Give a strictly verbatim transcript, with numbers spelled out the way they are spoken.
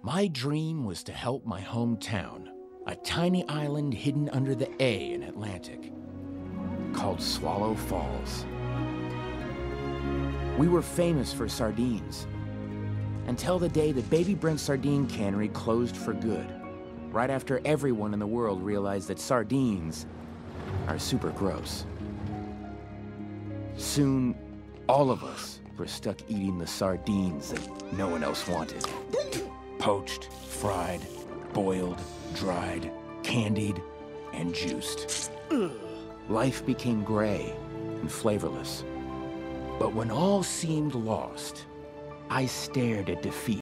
My dream was to help my hometown, a tiny island hidden under the A in Atlantic, called Swallow Falls. We were famous for sardines, until the day the Baby Brent sardine cannery closed for good, right after everyone in the world realized that sardines are super gross. Soon, all of us were stuck eating the sardines that no one else wanted. Poached, fried, boiled, dried, candied, and juiced. Life became gray and flavorless. But when all seemed lost, I stared at defeat